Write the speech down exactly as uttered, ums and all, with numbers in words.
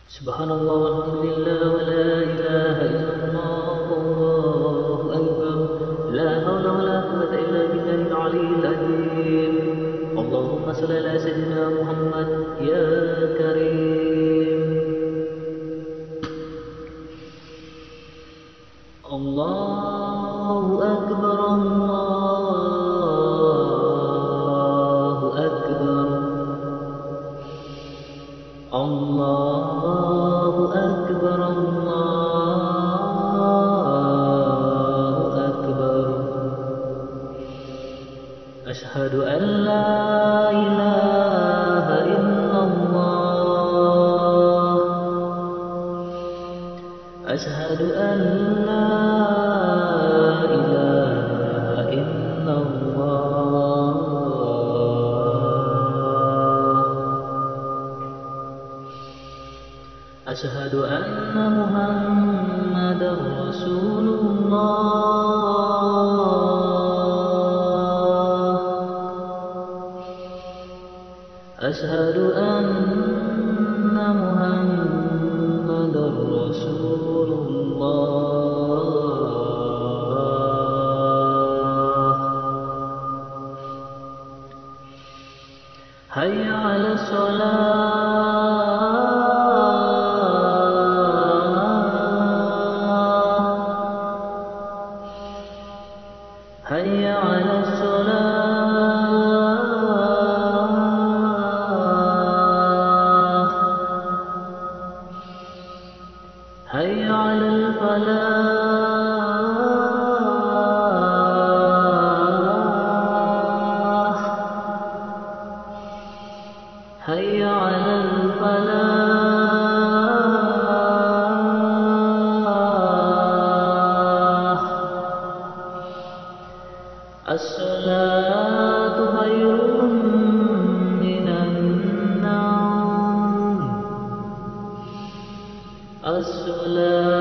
Subhanallah walhamdulillah wa la ilaha illallah wallahu akbar. La hawla wa la quwwata illa billahil aliyyil azim. Allahumma shalli ala sayyidina Muhammad ya karim. Allahu akbar, Allahu akbar. Allahu akbar, Allahu akbar. Ashhadu an la ilaha illallah. Ashhadu an la ilaha illallah. Ashhadu anna Muhammadar Rasulullah. Ashhadu anna Muhammadar Rasulullah. Hayya 'alas shalah. Hayya 'alas shalah. Hayya 'alal falah. Hayya 'alal falah. As-salatu khairun minan naum. As-salatu